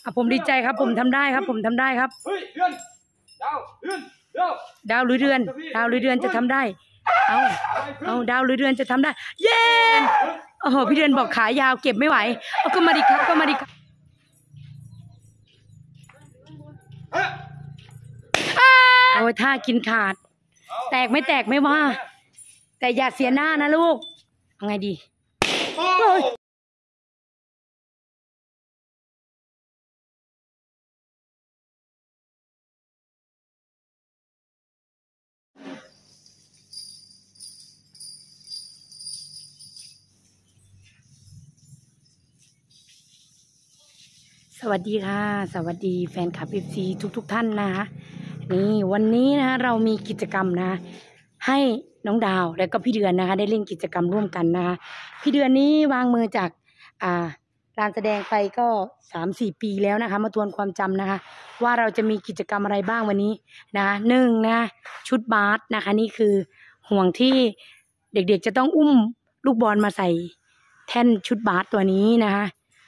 ผมดีใจครับผมทำได้ครับผมทำได้ครับดาวหรือเดือนดาวหรือเดือนจะทำได้เอาดาวหรือเดือนจะทำได้เย้โอ้โหพี่เดือนบอกขายาวเก็บไม่ไหวเอาก็มาดิครับก็มาดิครับโอ้ยท่ากินขาดแตกไม่แตกไม่ว่าแต่อย่าเสียหน้านะลูกเอาไงดีสวัสดีค่ะสวัสดีแฟนคลับ FC ทุกท่านนะคะนี่วันนี้นะเรามีกิจกรรมนะให้น้องดาวและก็พี่เดือนนะคะได้เล่นกิจกรรมร่วมกันนะคะพี่เดือนนี้วางมือจากการแสดงไปก็ 3-4 ปีแล้วนะคะมาทวนความจำนะคะว่าเราจะมีกิจกรรมอะไรบ้างวันนี้นะ1นะชุดบาสนะคะนี่คือห่วงที่เด็กๆจะต้องอุ้มลูกบอลมาใส่แท่นชุดบาสตัวนี้นะคะ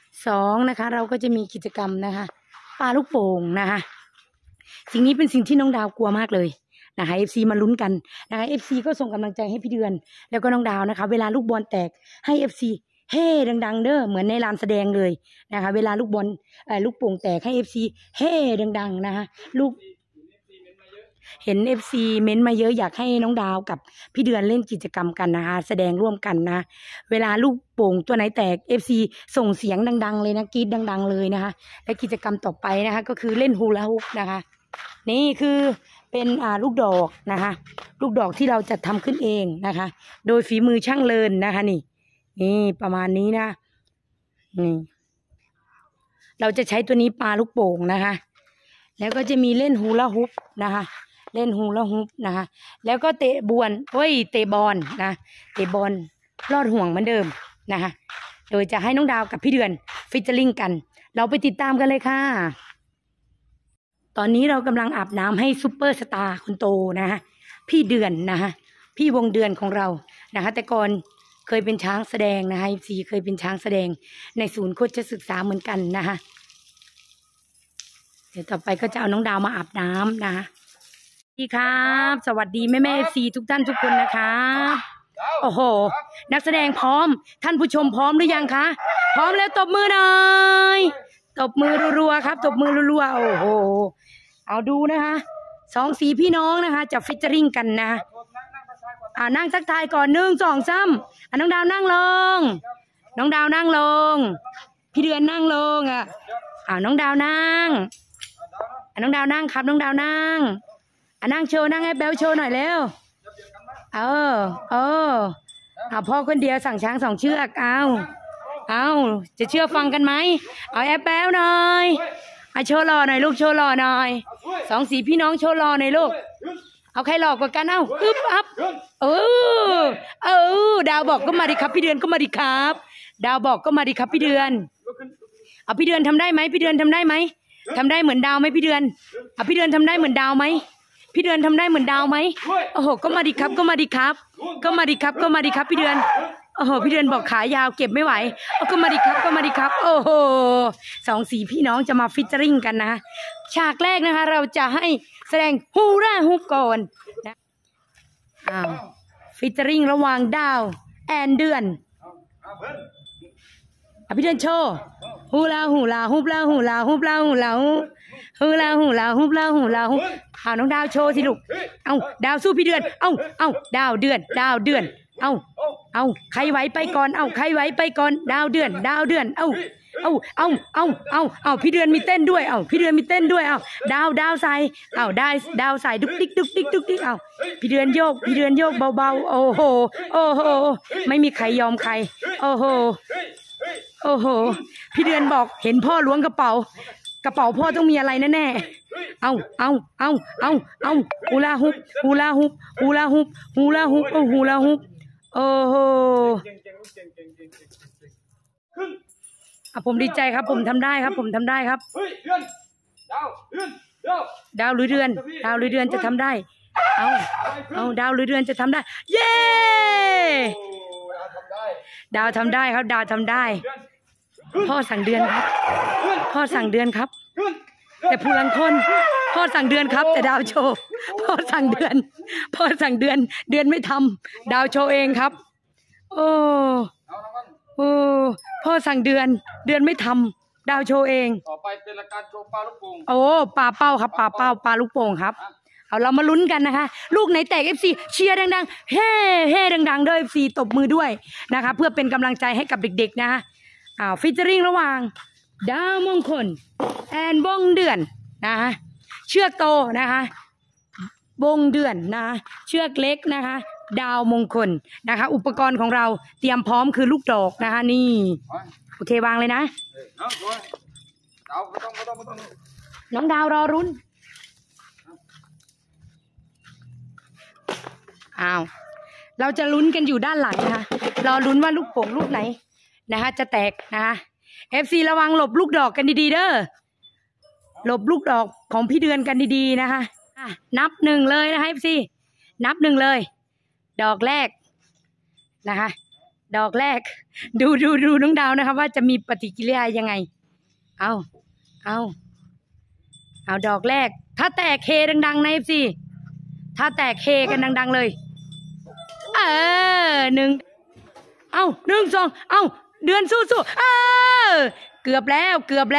2นะคะเราก็จะมีกิจกรรมนะคะปาลูกโป่งนะคะสิ่งนี้เป็นสิ่งที่น้องดาวกลัวมากเลยนะคะ FC มาลุ้นกันนะคะ FC ก็ส่งกำลังใจให้พี่เดือนแล้วก็น้องดาวนะคะเวลาลูกบอลแตกให้ FC เฮ่ดังๆเด้อเหมือนในลานแสดงเลยนะคะเวลาลูกบอลลูกโป่งแตกให้ FC เฮ่ดังๆนะคะลูกเห็น FC เม้นมาเยอะอยากให้น้องดาวกับพี่เดือนเล่นกิจกรรมกันนะคะแสดงร่วมกันนะเวลาลูกโป่งตัวไหนแตก FC ส่งเสียงดังๆเลยนะกรี๊ดดังๆเลยนะคะและกิจกรรมต่อไปนะคะก็คือเล่นฮูลาฮูปนะคะนี่คือเป็นลูกดอกนะคะลูกดอกที่เราจะทำขึ้นเองนะคะโดยฝีมือช่างเลินนะคะนี่ประมาณนี้นะนี่เราจะใช้ตัวนี้ปาลูกโป่งนะคะแล้วก็จะมีเล่นฮูลาฮูปนะคะเล่นฮูลาฮูปนะคะแล้วก็เตะบอลเตะบอลนะเตะบอลลอดห่วงเหมือนเดิมนะคะโดยจะให้น้องดาวกับพี่เดือนฟิชเชอร์ลิงกันเราไปติดตามกันเลยค่ะตอนนี้เรากำลังอาบน้ำให้ซุปเปอร์สตาร์คนโตนะคะพี่เดือนนะคะพี่วงเดือนของเรานะคะแต่ก่อนเคยเป็นช้างแสดงนะคะซีเคยเป็นช้างแสดงในศูนย์โคชศึกษาเหมือนกันนะคะเดี๋ยวต่อไปก็จะเอาน้องดาวมาอาบน้ำนะคะสวัสดีครับสวัสดีแม่ซีทุกท่านทุกคนนะคะโอ้โหนักแสดงพร้อมท่านผู้ชมพร้อมหรือยังคะพร้อมแล้วตบมือหน่อยตบมือรัวๆครับตบมือรัวๆโอ้โหเอาดูนะคะ2 สีพี่น้องนะคะจะฟิชเชอริงกันนะนั่งทักทายก่อน1 2 3น้องดาวนั่งลงน้องดาวนั่งลงพี่เดือนนั่งลงน้องดาวนั่งน้องดาวนั่งครับน้องดาวนั่งนั่งโชว์นั่งให้แบลโชว์หน่อยเร็วพ่อคนเดียวสั่งช้าง2 เชือกเอาจะเชื่อฟังกันไหมเอาแอปแบลหน่อยโชว์หล่อหน่อยลูกโชว์หล่อหน่อย2 สีพี่น้องโชว์หล่อหน่อยลูกเอาใครหลอกกว่ากันอึ๊บอัพดาวบอกก็มาดิครับพี่เดือนก็มาดิครับดาวบอกก็มาดิครับพี่เดือนเอาพี่เดือนทำได้ไหมพี่เดือนทำได้ไหมทำได้เหมือนดาวไหมพี่เดือนเอาพี่เดือนทำได้เหมือนดาวไหมพี่เดือนทำได้เหมือนดาวไหมโอ้โหก็มาดิครับก็มาดิครับก็มาดิครับก็มาดิครับพี่เดือนโอ้โหพี่เดือนบอกขายาวเก็บไม่ไหวก็มาดิครับก็มาดิครับโอ้โห2 สีพี่น้องจะมาฟิชเชอริงกันนะฉากแรกนะคะเราจะให้แสดงฮูราฮูปก่อนนะฟิชเชอริงระหว่างดาวแอนเดือนพี่เดือนโชว์ฮูลาฮูลาฮูปลาฮูลาฮูปลาฮูลาฮูฮูลาฮูลาฮูปลาฮูลาฮูน้องดาวโชว์สิลูกดาวสู้พี่เดือนดาวเดือนใครไหวไปก่อนใครไหวไปก่อนดาวเดือนพี่เดือนมีเต้นด้วยพี่เดือนมีเต้นด้วยดาวใส่ดาวใส่ดุกดิกพี่เดือนโยกเบาๆโอ้โหไม่มีใครยอมใครโอ้โหพี่เดือนบอกเห็นพ่อล้วงกระเป๋าพ่อต้องมีอะไรแน่ๆฮูลาฮุปโอ้โหผมดีใจครับผมทำได้ครับผมทำได้ครับดาวหรือเดือนจะทำได้ดาวหรือเดือนจะทำได้เย้ดาวทำได้ครับดาวทำได้พ่อสั่งเดือนครับพ่อสั่งเดือนครับ แต่ผู้ลังคนพ่อสั่งเดือนครับ แต่ดาวโชว์พ่อสั่งเดือนพ่อสั่งเดือนเดือนไม่ทำดาวโชว์เองครับโอ้โอ้พ่อสั่งเดือนไม่ทำดาวโชว์เองต่อไปเป็นรายการโชว์ปลาลูกโป่งโอ้ปลาเป้าครับปลาเป้าปลาลูกโป่งครับเอาเรามาลุ้นกันนะคะลูกไหนแตก FC เชียร์ดังๆเฮ้เฮ้ดังๆด้วย FC ตบมือด้วยนะคะเพื่อเป็นกำลังใจให้กับเด็กๆนะคะฟีเจอริ่งระหว่างดาวมงคลแอนวงเดือนนะคะเชือกโตนะคะวงเดือนนะคะเชือกเล็กนะคะดาวมงคลนะคะอุปกรณ์ของเราเตรียมพร้อมคือลูกดอกนะคะนี่โอเควางเลยนะน้องดาวรอรุ้นอ้าวเราจะลุ้นกันอยู่ด้านหลังนะคะรอลุ้นว่าลูกโป่งลูกไหนนะคะจะแตกนะคะ FC ระวังหลบลูกดอกกันดีๆเด้อหลบลูกดอกของพี่เดือนกันดีๆนะคะนับหนึ่งเลยนะคะ FC นับหนึ่งเลยดอกแรกนะคะดอกแรกดูน้องดาวนะคะว่าจะมีปฏิกิริยายังไงเอาดอกแรกถ้าแตกเฮดังๆนะ FC ถ้าแตกเฮกันดังๆเลยหนึ่งหนึ่งสองเดือนสู้เกือบแล้ว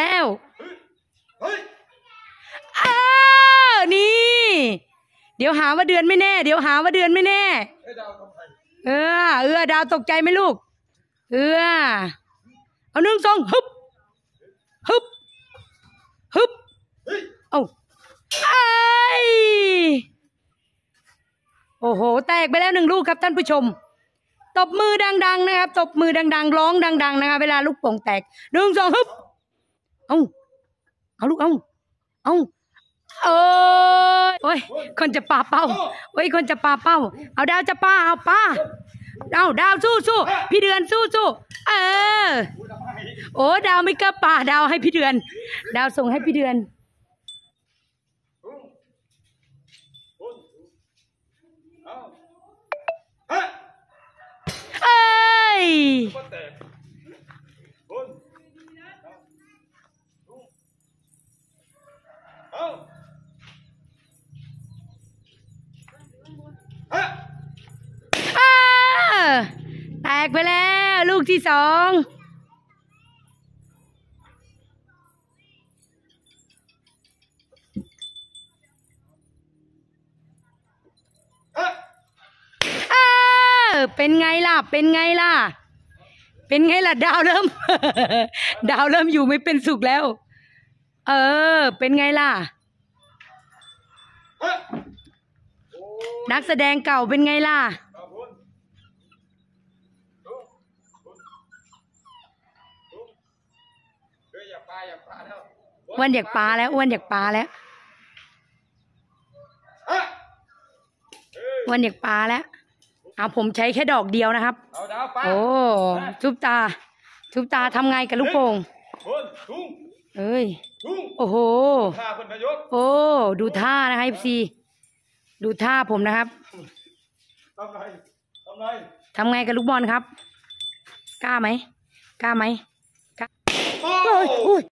นี่เดี๋ยวหาว่าเดือนไม่แน่ดาวตกใจไหมลูกเอาหนึ่งสองฮึบโอ้โหแตกไปแล้วหนึ่งลูกครับท่านผู้ชมตบมือดังๆนะครับตบมือดังๆร้องดังๆนะคะเวลาลูกโป่งแตกหนึ่งสองฮึบเอาลูกโอ้ยคนจะปาเป้าคนจะปาเป้าเอาดาวจะปาเอาปาดาวสู้พี่เดือนสู้โอ้ดาวไม่กล้าปาดาวให้พี่เดือนดาวส่งให้พี่เดือนแตกไปแล้วลูกที่สองเป็นไงล่ะดาวเริ่มอยู่ไม่เป็นสุขแล้วเป็นไงล่ะนักแสดงเก่าเป็นไงล่ะอ้วนอยากปลาแล้วอ้วนอยากปลาแล้วผมใช้แค่ดอกเดียวนะครับโอ้ทุบตาทำไงกับลูกโป่งเอ้ยโอ้โหโอ้ดูท่านะคะ FC ดูท่าผมนะครับทำไงกับลูกบอลครับกล้าไหมโอ้ย